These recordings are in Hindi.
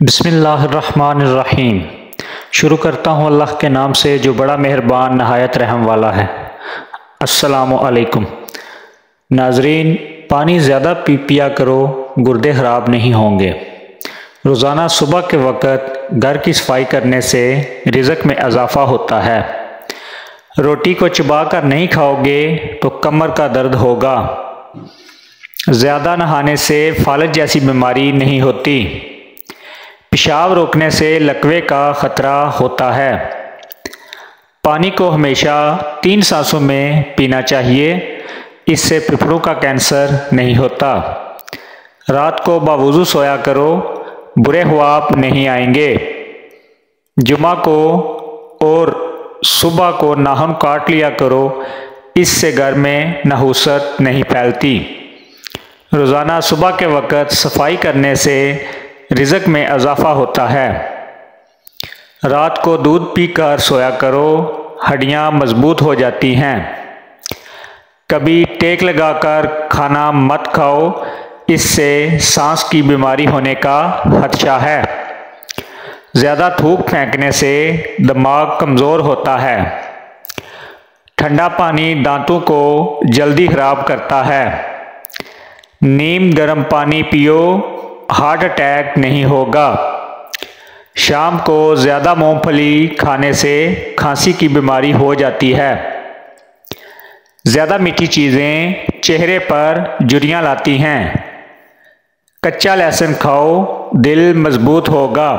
बिस्मिल्लाहिर्रहमानिर्रहीम। शुरू करता हूँ अल्लाह के नाम से जो बड़ा मेहरबान नहायत रहम वाला है। अस्सलामु अलैकुम। नाजरीन, पानी ज़्यादा पिया करो, गुर्दे ख़राब नहीं होंगे। रोज़ाना सुबह के वक़्त घर की सफाई करने से रिज़्क़ में इजाफ़ा होता है। रोटी को चबा कर नहीं खाओगे तो कमर का दर्द होगा। ज़्यादा नहाने से फालज जैसी बीमारी नहीं होती। पेशाब रोकने से लकवे का ख़तरा होता है। पानी को हमेशा 3 सांसों में पीना चाहिए, इससे फेफड़ों का कैंसर नहीं होता। रात को बावुज़ू सोया करो, बुरे ख्वाब नहीं आएंगे। जुमा को और सुबह को नाखून काट लिया करो, इससे घर में नहुसत नहीं फैलती। रोज़ाना सुबह के वक़्त सफाई करने से रिज़्क़ में इजाफ़ा होता है। रात को दूध पीकर सोया करो, हड्डियाँ मजबूत हो जाती हैं। कभी टेक लगाकर खाना मत खाओ, इससे सांस की बीमारी होने का खदशा है। ज़्यादा थूक फेंकने से दिमाग कमज़ोर होता है। ठंडा पानी दांतों को जल्दी ख़राब करता है। नीम गर्म पानी पियो, हार्ट अटैक नहीं होगा। शाम को ज़्यादा मूंगफली खाने से खांसी की बीमारी हो जाती है। ज़्यादा मीठी चीज़ें चेहरे पर झुर्रियाँ लाती हैं। कच्चा लहसुन खाओ, दिल मजबूत होगा।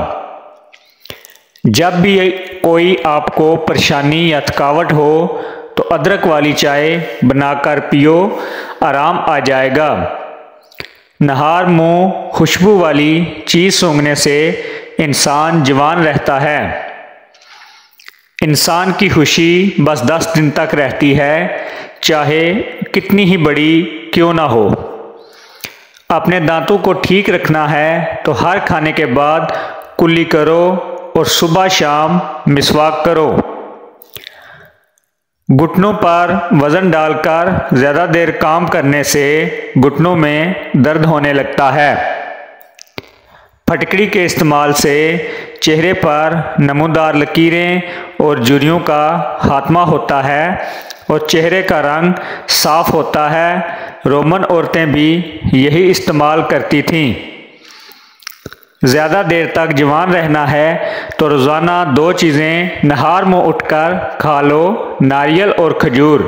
जब भी कोई आपको परेशानी या थकावट हो तो अदरक वाली चाय बनाकर पियो, आराम आ जाएगा। नहार मुँह खुशबू वाली चीज़ सूंघने से इंसान जवान रहता है। इंसान की खुशी बस 10 दिन तक रहती है, चाहे कितनी ही बड़ी क्यों ना हो। अपने दांतों को ठीक रखना है तो हर खाने के बाद कुल्ली करो और सुबह शाम मिसवाक करो। घुटनों पर वज़न डालकर ज़्यादा देर काम करने से घुटनों में दर्द होने लगता है। फटकड़ी के इस्तेमाल से चेहरे पर नमूदार लकीरें और झुर्रियों का खात्मा होता है और चेहरे का रंग साफ होता है। रोमन औरतें भी यही इस्तेमाल करती थीं। ज़्यादा देर तक जवान रहना है तो रोज़ाना 2 चीज़ें नहार मुँह उठकर खा लो, नारियल और खजूर।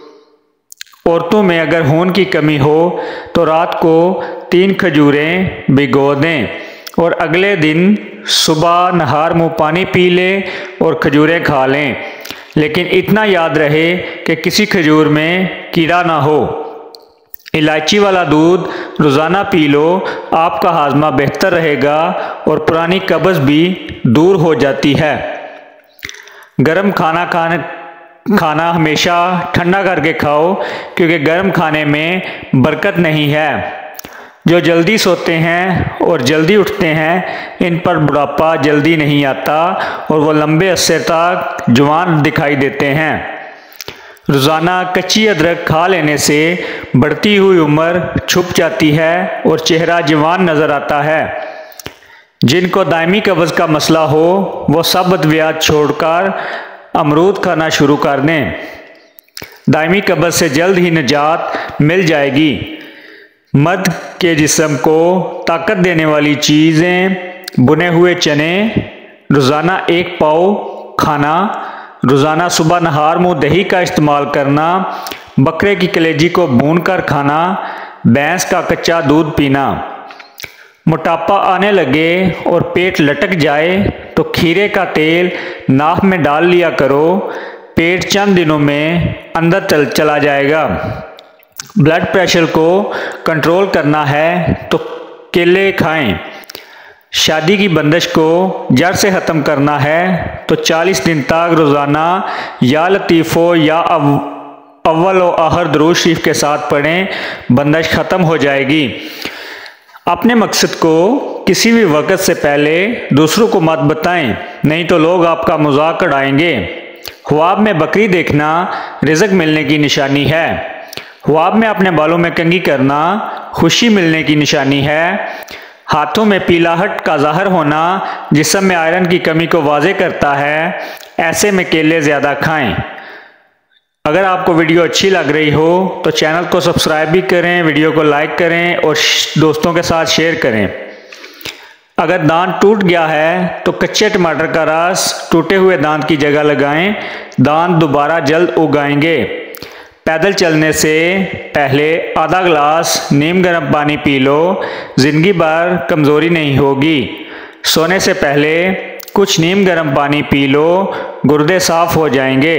औरतों में अगर खून की कमी हो तो रात को 3 खजूरें भिगो दें और अगले दिन सुबह नहार मुँह पानी पी लें और खजूरें खा लें। लेकिन इतना याद रहे कि किसी खजूर में कीड़ा ना हो। इलायची वाला दूध रोज़ाना पी लो, आपका हाजमा बेहतर रहेगा और पुरानी कब्ज़ भी दूर हो जाती है। गर्म खाना हमेशा ठंडा करके खाओ, क्योंकि गर्म खाने में बरकत नहीं है। जो जल्दी सोते हैं और जल्दी उठते हैं, इन पर बुढ़ापा जल्दी नहीं आता और वो लंबे अरसे तक जवान दिखाई देते हैं। रोज़ाना कच्ची अदरक खा लेने से बढ़ती हुई उम्र छुप जाती है और चेहरा जवान नज़र आता है। जिनको दायमी कब्ज़ का मसला हो वो सब अद्वियात छोड़कर अमरूद खाना शुरू कर दें। दायमी कब्ज़ से जल्द ही निजात मिल जाएगी। मर्द के जिस्म को ताकत देने वाली चीज़ें, बुने हुए चने रोज़ाना 1 पाव खाना, रोज़ाना सुबह नहार मुँह दही का इस्तेमाल करना, बकरे की कलेजी को भूनकर खाना, भैंस का कच्चा दूध पीना। मोटापा आने लगे और पेट लटक जाए तो खीरे का तेल नाक में डाल लिया करो, पेट चंद दिनों में अंदर चला जाएगा। ब्लड प्रेशर को कंट्रोल करना है तो केले खाएं। शादी की बंदिश को जड़ से ख़त्म करना है तो 40 दिन तक रोज़ाना या लतीफ़ो या अव्वल व आखिर दुरूद शरीफ के साथ पढ़ें, बंदिश ख़त्म हो जाएगी। अपने मकसद को किसी भी वक़्त से पहले दूसरों को मत बताएं, नहीं तो लोग आपका मजाक उड़ाएंगे। ख्वाब में बकरी देखना रिज़्क़ मिलने की निशानी है। ख्वाब में अपने बालों में कंघी करना खुशी मिलने की निशानी है। हाथों में पीलाहट का ज़ाहिर होना जिस्म में आयरन की कमी को वाज़े करता है। ऐसे में केले ज़्यादा खाएं। अगर आपको वीडियो अच्छी लग रही हो तो चैनल को सब्सक्राइब भी करें, वीडियो को लाइक करें और दोस्तों के साथ शेयर करें। अगर दांत टूट गया है तो कच्चे टमाटर का रस टूटे हुए दांत की जगह लगाएं, दांत दोबारा जल्द उगाएंगे। पैदल चलने से पहले आधा गिलास नीम गर्म पानी पी लो, ज़िंदगी भर कमज़ोरी नहीं होगी। सोने से पहले कुछ नीम गर्म पानी पी लो, गुर्दे साफ हो जाएंगे।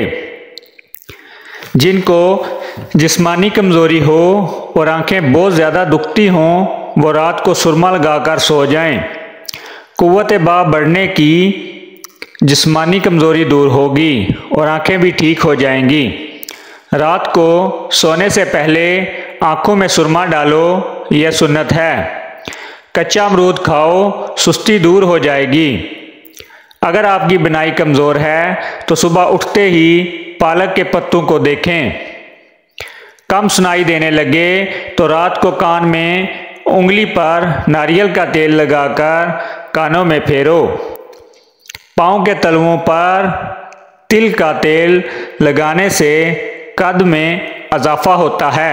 जिनको जिस्मानी कमज़ोरी हो और आंखें बहुत ज़्यादा दुखती हों वो रात को सुरमा लगाकर सो जाएं। कुव्वत बा बढ़ने की जिस्मानी कमज़ोरी दूर होगी और आंखें भी ठीक हो जाएंगी। रात को सोने से पहले आंखों में सुरमा डालो, यह सुन्नत है। कच्चा अमरूद खाओ, सुस्ती दूर हो जाएगी। अगर आपकी बिनाई कमज़ोर है तो सुबह उठते ही पालक के पत्तों को देखें। कम सुनाई देने लगे तो रात को कान में उंगली पर नारियल का तेल लगाकर कानों में फेरो। पाँव के तलवों पर तिल का तेल लगाने से कद में इजाफा होता है।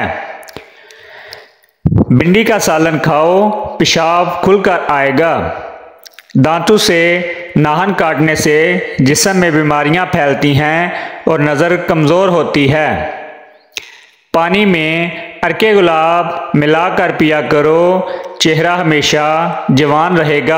भिंडी का सालन खाओ, पेशाब खुलकर आएगा। दांतों से नाखून काटने से जिस्म में बीमारियां फैलती हैं और नज़र कमज़ोर होती है। पानी में अर्के गुलाब मिलाकर पिया करो, चेहरा हमेशा जवान रहेगा।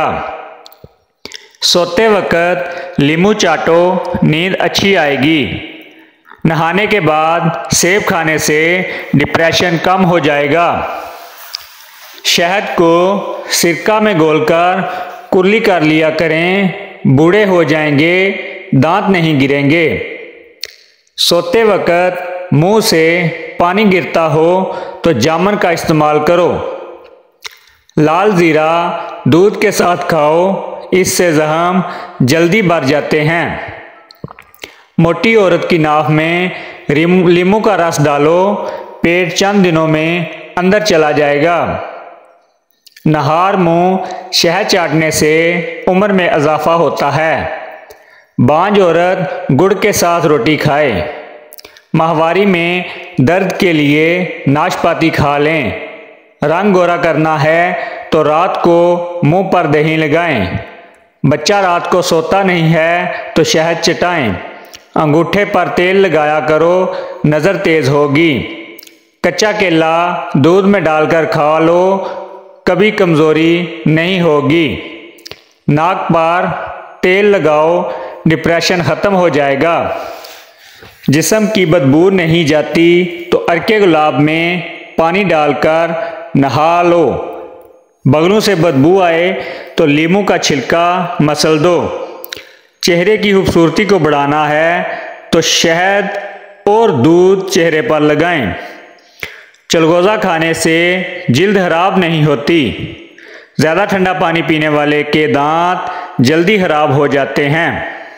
सोते वक्त लीमू चाटो, नींद अच्छी आएगी। नहाने के बाद सेब खाने से डिप्रेशन कम हो जाएगा। शहद को सिरका में घोलकर कुर्ली कर लिया करें, बूढ़े हो जाएंगे, दांत नहीं गिरेंगे। सोते वक्त मुंह से पानी गिरता हो तो जामुन का इस्तेमाल करो। लाल ज़ीरा दूध के साथ खाओ, इससे ज़ख्म जल्दी भर जाते हैं। मोटी औरत की नाक में लीमू का रस डालो, पेट चंद दिनों में अंदर चला जाएगा। नहार मुंह शहद चाटने से उम्र में इजाफा होता है। बांझ औरत गुड़ के साथ रोटी खाए। माहवारी में दर्द के लिए नाशपाती खा लें। रंग गोरा करना है तो रात को मुंह पर दही लगाएं। बच्चा रात को सोता नहीं है तो शहद चटाएं। अंगूठे पर तेल लगाया करो, नज़र तेज़ होगी। कच्चा केला दूध में डालकर खा लो, कभी कमज़ोरी नहीं होगी। नाक पर तेल लगाओ, डिप्रेशन ख़त्म हो जाएगा। जिस्म की बदबू नहीं जाती तो अर्के गुलाब में पानी डालकर नहा लो। बगलों से बदबू आए तो लीमू का छिलका मसल दो। चेहरे की खूबसूरती को बढ़ाना है तो शहद और दूध चेहरे पर लगाएं। चलगोज़ा खाने से जिल्द खराब नहीं होती। ज़्यादा ठंडा पानी पीने वाले के दांत जल्दी खराब हो जाते हैं।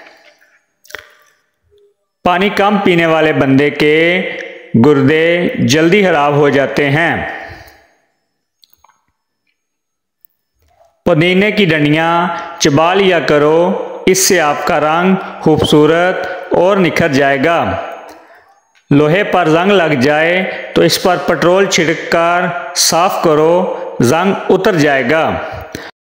पानी कम पीने वाले बंदे के गुर्दे जल्दी खराब हो जाते हैं। पुदीने की डंडियाँ चबा लिया करो, इससे आपका रंग खूबसूरत और निखर जाएगा। लोहे पर जंग लग जाए तो इस पर पेट्रोल छिड़क कर साफ करो, जंग उतर जाएगा।